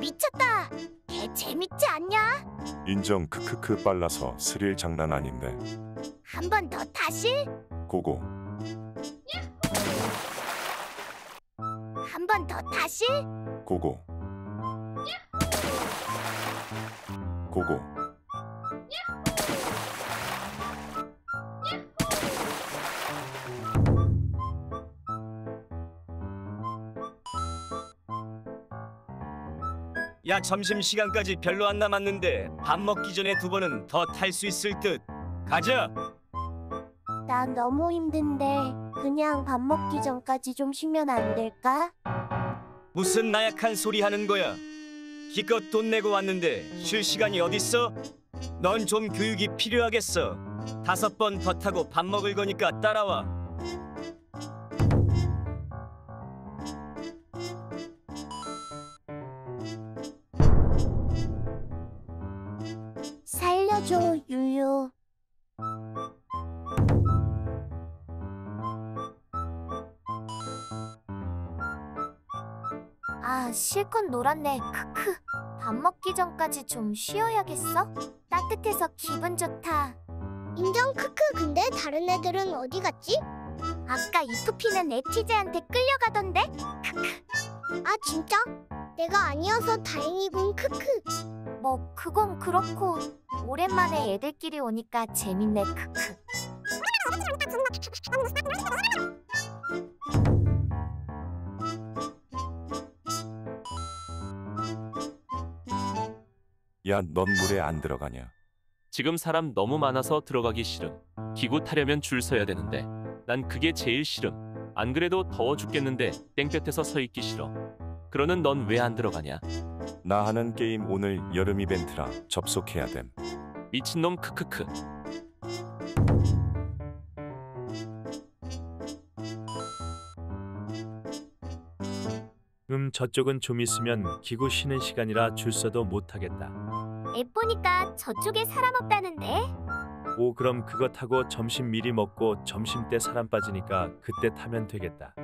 미쳤다. 개 재밌지 않냐? 인정. 크크크. 빨라서 스릴 장난 아닌데. 한 번 더 다시? 고고. 한 번 더 다시? 고고. 고고. 야, 점심시간까지 별로 안 남았는데 밥 먹기 전에 2번은 더 탈 수 있을 듯. 가자. 나 너무 힘든데 그냥 밥 먹기 전까지 좀 쉬면 안 될까? 무슨 나약한 소리 하는 거야. 기껏 돈 내고 왔는데 쉴 시간이 어딨어? 넌 좀 교육이 필요하겠어. 5번 더 타고 밥 먹을 거니까 따라와. 살려줘, 유유. 아, 실컷 놀았네. 크크. 밥 먹기 전까지 좀 쉬어야겠어? 따뜻해서 기분 좋다. 인정. 크크. 근데 다른 애들은 어디 갔지? 아까 이프피는 에티제한테 끌려가던데? 크크. 아 진짜? 내가 아니어서 다행이군. 크크. 뭐 그건 그렇고 오랜만에 애들끼리 오니까 재밌네. 크크. 야, 넌 물에 안 들어가냐? 지금 사람 너무 많아서 들어가기 싫음. 기구 타려면 줄 서야 되는데 난 그게 제일 싫음. 안 그래도 더워 죽겠는데 땡볕에서 서 있기 싫어. 그러는 넌 왜 안 들어가냐? 나 하는 게임 오늘 여름 이벤트라 접속해야 됨. 미친놈. 크크크. 저쪽은 좀 있으면 기구 쉬는 시간이라 줄 서도 못하겠다. 앱 보니까 저쪽에 사람 없다는데? 오, 그럼 그거 타고 점심 미리 먹고 점심 때 사람 빠지니까 그때 타면 되겠다.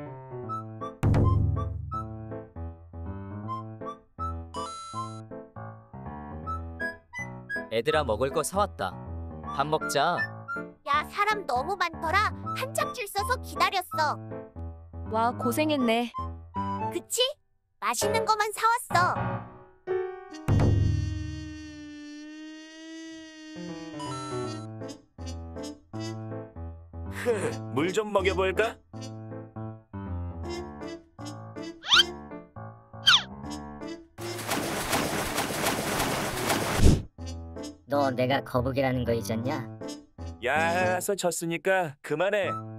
애들아, 먹을 거 사왔다. 밥 먹자. 야, 사람 너무 많더라. 한참 줄 서서 기다렸어. 와, 고생했네. 그치? 맛있는 거만 사왔어. 물 좀 먹여볼까? 너 내가 거북이라는 거 잊었냐? 야, 졌으니까 그만해.